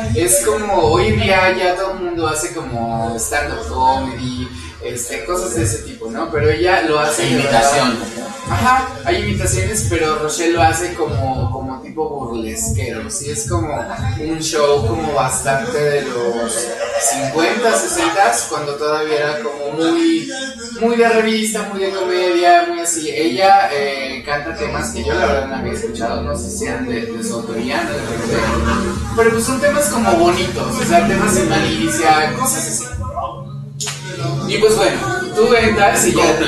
es como hoy en día ya todo el mundo hace como stand-up comedy, cosas de ese tipo, ¿no? Pero ella lo hace imitación. Ajá, hay imitaciones, pero Rochelle lo hace como tipo burlesquero, sí, es como un show como bastante de los 50, 60, cuando todavía era como muy de revista, muy de comedia, muy así. Ella canta temas que yo la verdad no había escuchado, no sé si sean de su autoría, no sé, pero pues son temas como bonitos, o sea, temas sin malicia, cosas así. Y pues bueno, tú entras y ya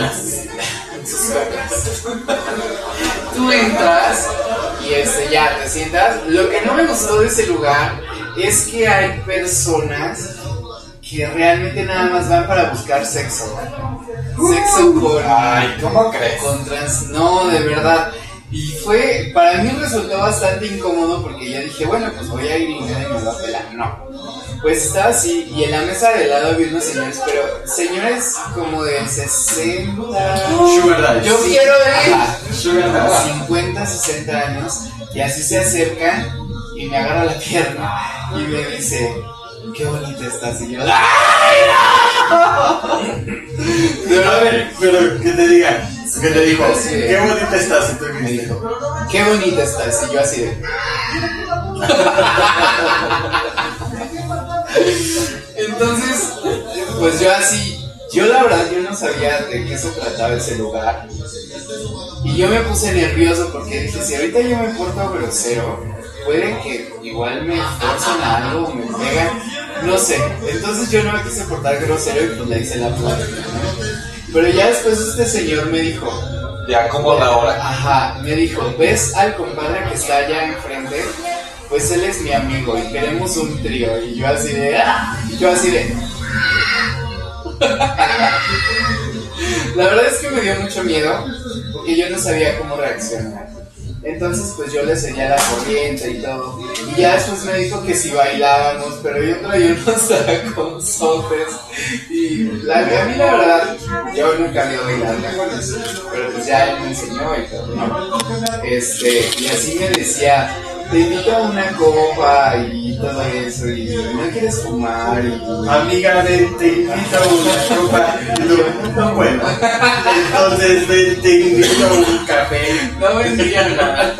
tú entras y ya te sientas. Lo que no me gustó de ese lugar es que hay personas que realmente nada más van para buscar sexo. Sexo con... Ay, ¿cómo crees? Con trans... No, de verdad. Y para mí resultó bastante incómodo porque yo dije, bueno, pues voy a ir y nadie me va a pelar. No. Pues estaba así, y en la mesa de lado había unos señores, pero señores como de 60. Sugar daddy. Yo quiero ver Sugar daddy. 50, 60 años, y así se acercan y me agarra la pierna y me dice, qué bonita estás. Y yo, ¡ay, no! Pero a ver, pero que te digan. Que te dijo, Sí. qué bonita estás. Y tú Me dijo, qué bonita estás. Y yo así de... Entonces, pues yo la verdad yo no sabía de qué se trataba ese lugar. Y yo me puse nervioso porque dije, si ahorita yo me porto grosero, puede que igual me forzan a algo o me pegan, no sé. Entonces yo no me quise portar grosero y pues le hice la plática, ¿no? Pero ya después este señor me dijo, ya como la hora. Ajá, me dijo, ¿ves al compadre que está allá enfrente? Pues él es mi amigo y queremos un trío. Y yo así de... La verdad es que me dio mucho miedo porque yo no sabía cómo reaccionar. Entonces pues yo le seguía la corriente y todo. Y ya después me dijo que si bailábamos, pero yo traía unos taconzotes. Y a mí la verdad, yo nunca había bailado tacones, pero pues ya él me enseñó y todo, ¿no? Y así me decía, te invito a una copa y todo eso, y no quieres fumar, y... Amiga, ven, te invito a una copa. No, bueno. Entonces, ven, te invito a un café. No vendría nada.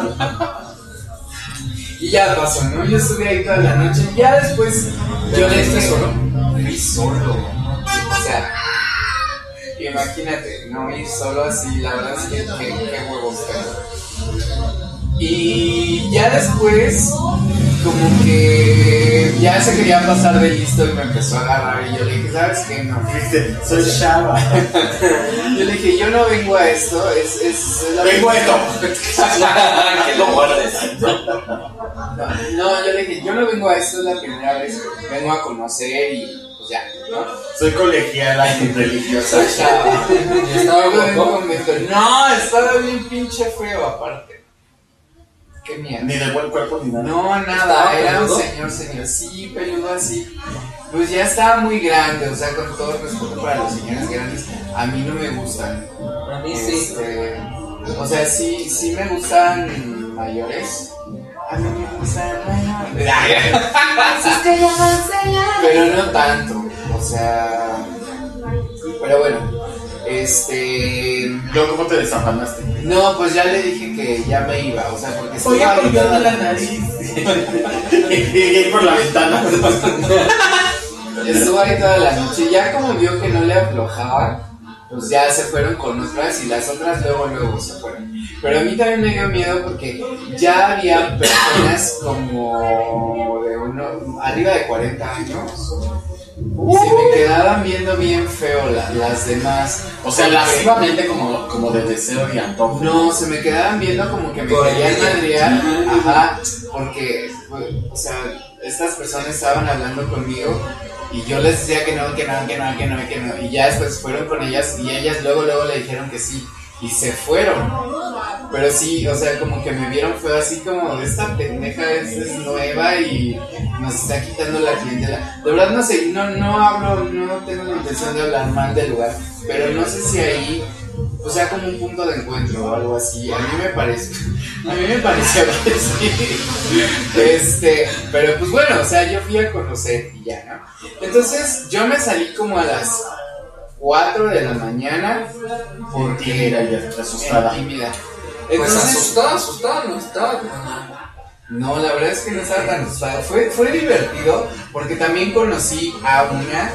Y ya pasó, ¿no? Yo estuve ahí toda la noche. Ya después yo le dije... solo? Fui solo. O sea, imagínate, no ir solo así, la verdad es que qué huevos tengo. Y ya después, como que ya se quería pasar de listo y me empezó a agarrar. Y yo le dije, ¿sabes qué? No. Dijiste, soy Shaba. Yo le dije, yo no vengo a esto, Vengo a esto. Que lo guardes. No, yo le dije, yo no vengo a esto, es la primera vez. Vengo a conocer y pues ya, ¿no? Soy colegiala y religiosa. Estaba guapo. No, estaba bien pinche feo aparte. Qué mierda. Ni de buen cuerpo ni nada. No, nada, era un señor, sí, peludo así. Pues ya estaba muy grande, o sea, con todo respeto para los señores grandes, a mí no me gustan. A mí sí. O sea, sí me gustan mayores. A mí me gustan mayores. Pero no tanto, o sea. Pero bueno. Luego, ¿cómo te desafanaste? No, pues ya le dije que ya me iba, o sea, porque Voy a ahí colgar toda la nariz. Llegué por la ventana. Estuvo ahí toda la noche. Ya como vio que no le aflojaba, pues ya se fueron con otras y las otras luego se fueron. Pero a mí también me dio miedo porque ya había personas como de arriba de 40 años. Se me quedaban viendo bien feo las demás. O sea, lascivamente como de deseo y antojo. No, se me quedaban viendo como que me querían madrear. Ajá, porque, o sea, estas personas estaban hablando conmigo y yo les decía que no. Y ya después fueron con ellas y ellas luego le dijeron que sí. Y se fueron. Pero sí, o sea, como que me vieron fue así como, esta pendeja es nueva y nos está quitando la clientela. De verdad no sé, no hablo, no tengo la intención de hablar mal del lugar, pero no sé si ahí pues sea como un punto de encuentro o algo así. A mí me pareció que sí. Pero pues bueno, o sea, yo fui a conocer y ya, ¿no? Entonces yo me salí como a las 4 de la mañana porque era ya asustada. Tímida. Pues Entonces, asustada, no estaba. no, la verdad es que no estaba tan asustada. Fue divertido porque también conocí a una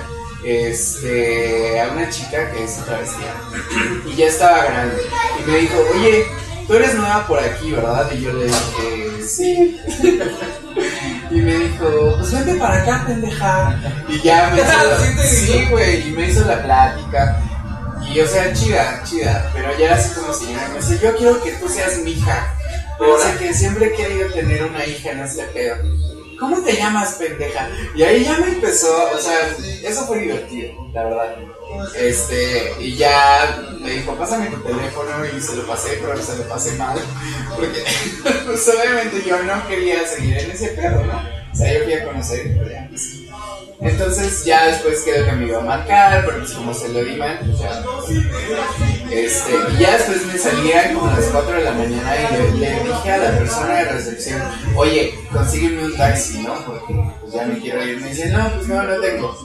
chica que es travestía y ya estaba grande y me dijo, oye, tú eres nueva por aquí, ¿verdad? Y yo le dije, sí. Y me dijo, pues vente para acá, pendeja. Y ya me hizo sí, güey, y me hizo la plática. Y o sea, chida, pero ya así como señora, me dice, yo quiero que tú seas mi hija. Pero sé que siempre he querido tener una hija en este pedo. ¿Cómo te llamas, pendeja? Y ahí ya me empezó, o sea, eso fue divertido, la verdad. Y ya me dijo, pásame tu teléfono, y se lo pasé, pero se lo pasé mal. Porque, pues obviamente yo no quería seguir en ese pedo, ¿no? O sea, yo quería conocer, pero ya, pues. Entonces ya después quedó que me iba a marcar, pero pues como se lo di mal, pues ya. Y ya después me salía como a las 4 de la mañana y le dije a la persona de recepción, oye, consígueme un taxi, ¿no? Porque pues ya me quiero ir. Me dice, no, pues no tengo.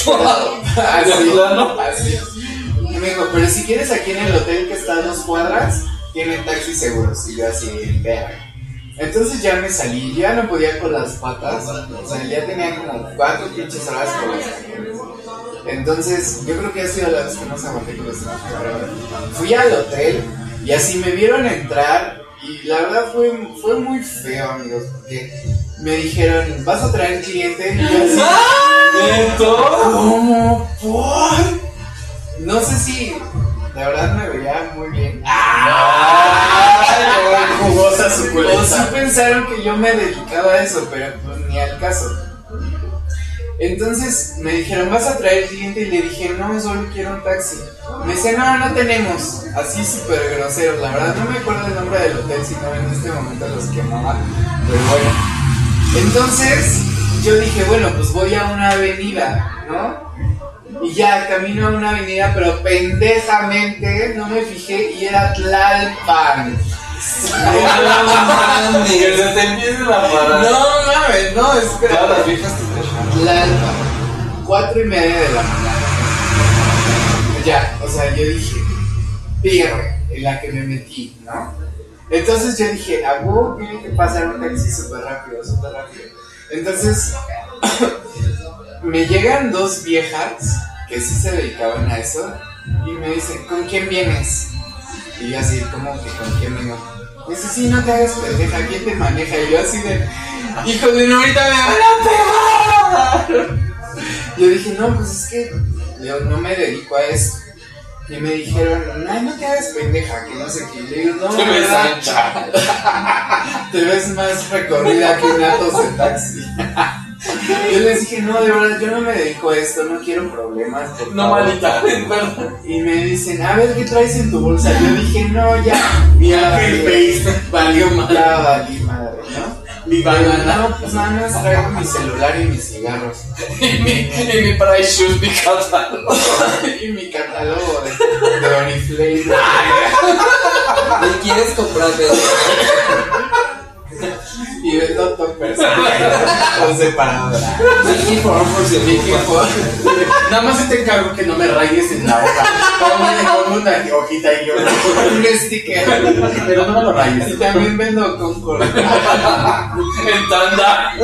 Así. Y me dijo, pero si quieres aquí en el hotel que está a 2 cuadras, tienen taxis seguros. Y yo así, vea. Entonces ya me salí, ya no podía con las patas, o sea, ya tenía como 4 pinches horas con las patas. Entonces, yo creo que ha sido la vez que más aguanté con los patas. Fui al hotel y así me vieron entrar y la verdad fue muy feo, amigos, porque me dijeron, ¿vas a traer cliente? Y yo así, ¿cómo? ¿Por? No sé si, la verdad me veía muy bien. Jugosa suculenta. O sí pensaron que yo me dedicaba a eso, pero pues ni al caso. Entonces me dijeron, ¿vas a traer cliente? Y le dije, no, solo quiero un taxi. Me dice, no tenemos. Así súper grosero. La verdad no me acuerdo el nombre del hotel, sino en este momento los quemaba. Pero bueno. Entonces yo dije, bueno, pues voy a una avenida, ¿no? Y ya camino a una avenida, pero pendejamente no me fijé y era Tlalpan. Que se te empiece la parada. No mames, no, espera. Todas las viejas te dejan. Tlalpan, 4:30 de la mañana. Ya, o sea, yo dije, pirre, en la que me metí, ¿no? Entonces yo dije, a huevo tiene que pasar un taxi súper rápido. Entonces me llegan 2 viejas que sí se dedicaban a eso y me dicen, ¿con quién vienes? Y yo así, ¿cómo que con quién vengo? Y dice, sí, no te hagas pendeja, ¿quién te maneja? Y yo así de, hijo de no, ahorita me van a pegar. Yo dije, no, pues es que yo no me dedico a eso. Y me dijeron, no te hagas pendeja, que no sé qué. Y le digo, no, te ves ancha. Te ves más recorrida que un Atos de taxi. Yo les dije, no, de verdad, yo no me dedico a esto, no quiero problemas. No, malita, en verdad. Y me dicen, a ver, ¿qué traes en tu bolsa? Yo dije, no, ya. Mira que el face valió mal. Ya valí madre, ¿no? Mi banana. No, pues nada más traigo mi celular y mis cigarros. Y mi price shoes, mi catálogo. Y mi catálogo de Oriflame. ¿Y quieres comprarme? Y vendo toppers con separadora. Mickey for si Mickey for. Nada más te encargo que no me rayes en la hoja. Con una hojita y yo. Un sticker. Pero no me lo rayes. Y también vendo Concord. En tanda.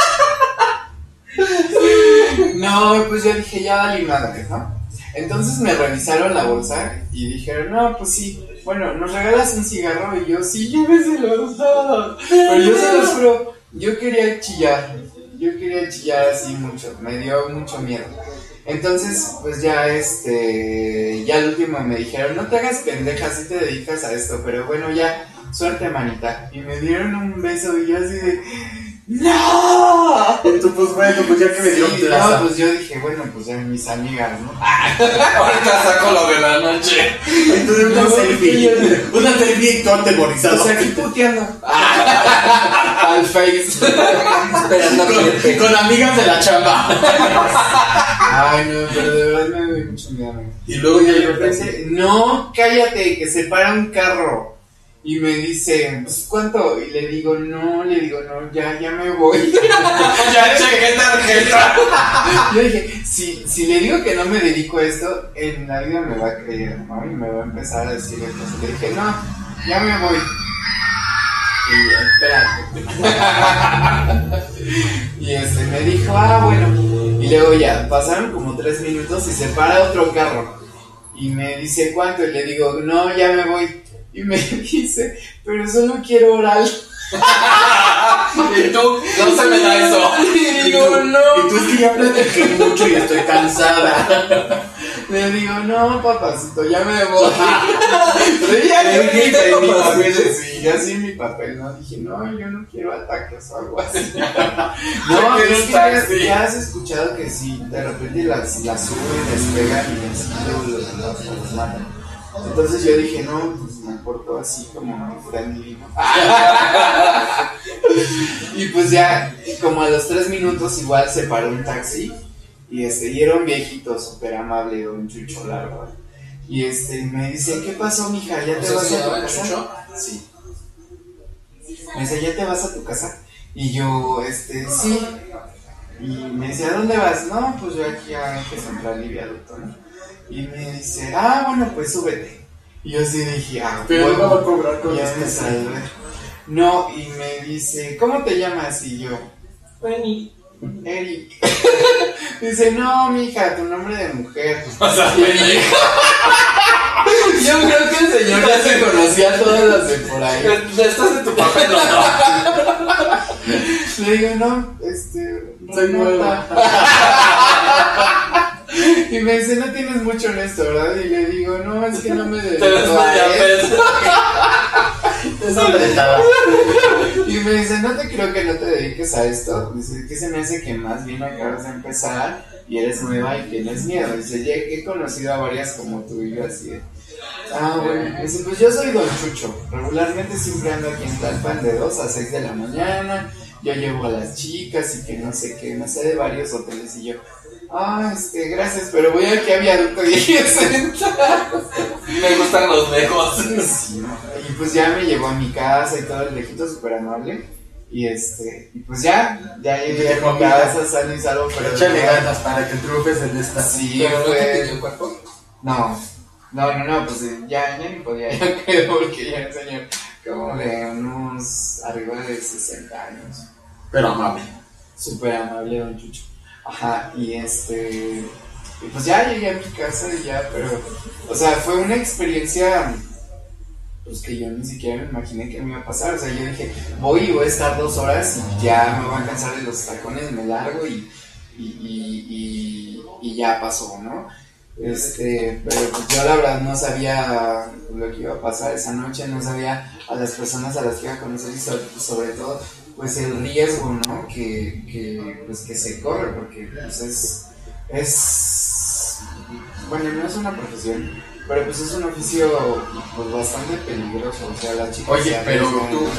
No, pues yo dije, ya dale madre, ¿no? Entonces me revisaron la bolsa y dijeron, no, pues sí, bueno, ¿nos regalas un cigarro? Y yo, sí, lléveselos todos. Pero yo se los juro, yo quería chillar así mucho, me dio mucho miedo. Entonces, pues ya ya al último me dijeron, no te hagas pendeja, si te dedicas a esto, pero bueno, ya, suerte, manita. Y me dieron un beso y yo así de, ¡no! Entonces, pues bueno, pues ya que me dieron plaza. No, pues yo dije, bueno, pues ya mis amigas, ¿no? Ahorita saco lo de la noche. Entonces una selfie. Una selfie todo atemorizado. O sea, aquí puteando. Al Face. Esperando que con amigas de la chamba. Ay, no, pero de verdad me doy mucho miedo. Y luego ya de yo repente, no, cállate, que se para un carro. Y me dice, pues, ¿cuánto? Y le digo, no, ya me voy. Ya chequé tarjeta. Yo dije, si le digo que no me dedico a esto, en la vida me va a creer, ¿no? Y me va a empezar a decir cosas. Le dije, no, ya me voy. Y espérate. Y me dijo, bueno. Y luego ya, pasaron como 3 minutos y se para otro carro. Y me dice, ¿cuánto? Y le digo, no, ya me voy. Y me dice, pero solo quiero oral. Y tú, no se me da eso. Y digo, no. Y tú es que ya platiqué mucho y estoy cansada. Le digo, no, papacito, ya me voy. Pero ya Le dijiste, tengo mi papeles. papel. Sí, ya sí mi papel, ¿no? Dije, no, yo no quiero ataques o algo así. Yo No, quiero es un que taxi. ya has escuchado que si de repente las suben, despegan y así los matan. Entonces yo dije, no, pues me porto así como friendly, ¿no? Y pues ya, como a los 3 minutos igual se paró un taxi. Y era un viejito súper amable, un Chucho, la verdad. Y me dice, ¿qué pasó, mija? ¿Ya te ¿Se vas a tu llamaba casa? Chucho? Sí. Me dice, ¿ya te vas a tu casa? Y yo, sí. Y me dice, ¿a dónde vas? No, pues yo aquí a Eje Central y Viaducto, ¿no? Y me dice, bueno, pues súbete. Y yo sí dije, Pero bueno, no va a cobrar con ya este me salvé. No, y me dice, ¿cómo te llamas? Y yo, Eric. Dice, no, mija, tu nombre de mujer. O sea, Yo creo que el señor ya se conocía a todas las de por ahí. estás en tu papel, no. Le digo, no, Soy Renata. Y me dice, no tienes mucho en esto, ¿verdad? Y le digo, no, es que no me dedico Te ves a muy esto. Eso me estaba. Y me dice, no te creo que no te dediques a esto. Dice, que se me hace que más bien acabas de empezar y eres nueva y tienes miedo. Dice, ya he conocido a varias como tú y yo así de, bueno. Dice, pues yo soy Don Chucho. Regularmente siempre ando aquí en Tlalpan de 2 a 6 de la mañana. Yo llevo a las chicas y que no sé qué, no sé, de varios hoteles. Y yo, gracias, pero voy aquí a Viaducto y Me gustan los lejos. Sí, y pues ya me llevó a mi casa y todo, el viejito súper amable. Y y pues ya llegué a mi casa sano y salvo, pero Échale ganas para que triunfes en esta. sí, Pero no te fue. pidió el cuerpo. No, pues ya ni podía, ya creo, porque ya el señor como de unos arriba de 60 años. Pero amable. Súper amable, Don Chucho. Ajá, y pues ya llegué a mi casa y ya, pero, o sea, fue una experiencia, pues que yo ni siquiera me imaginé que me iba a pasar. O sea, yo dije, voy a estar 2 horas y ya me voy a cansar de los tacones, me largo y ya pasó, ¿no? Pero pues yo la verdad no sabía lo que iba a pasar esa noche, no sabía a las personas a las que iba a conocer y sobre todo pues el riesgo, ¿no? Que se corre, porque pues es bueno, no es una profesión, pero pues es un oficio pues bastante peligroso, o sea, las chicas. Oye, pero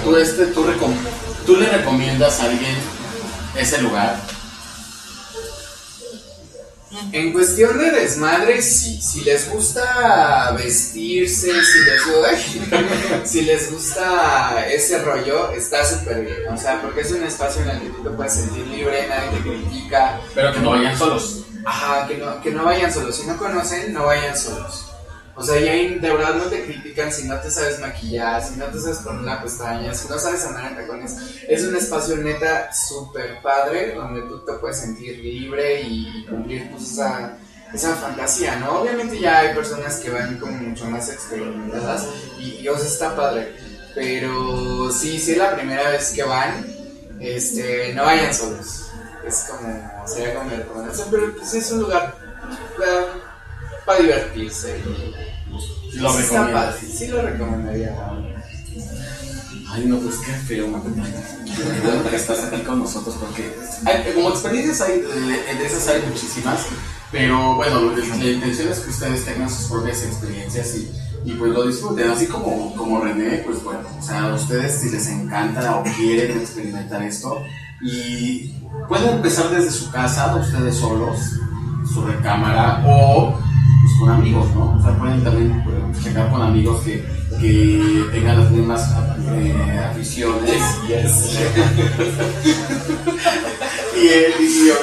tú le recomiendas a alguien ese lugar. En cuestión de desmadre, sí. Si les gusta vestirse, si les gusta ese rollo, está súper bien. O sea, porque es un espacio en el que tú te puedes sentir libre, nadie te critica. Pero que no vayan solos. Ajá, que no vayan solos. Si no conocen, no vayan solos. O sea, ya de verdad no te critican si no te sabes maquillar, si no te sabes poner la pestaña, si no sabes andar en tacones. Es un espacio neta súper padre donde tú te puedes sentir libre y cumplir pues esa fantasía, ¿no? Obviamente ya hay personas que van como mucho más experimentadas y o sea, está padre. Pero sí es la primera vez que van, no vayan solos. Es como, sería como mi recomendación, pero pues es un lugar para divertirse y Lo sí, recomiendas. sí lo recomendaría. Ay, no, pues qué feo, que estás aquí con nosotros, porque como experiencias de esas hay muchísimas, pero bueno, la intención es que ustedes tengan sus propias experiencias y pues lo disfruten, así como René, pues bueno, o sea, a ustedes si les encanta o quieren experimentar esto, y pueden empezar desde su casa, ustedes solos, su recámara o pues con amigos, ¿no? O sea, pueden también checar con amigos que tengan las mismas aficiones. Yes. Y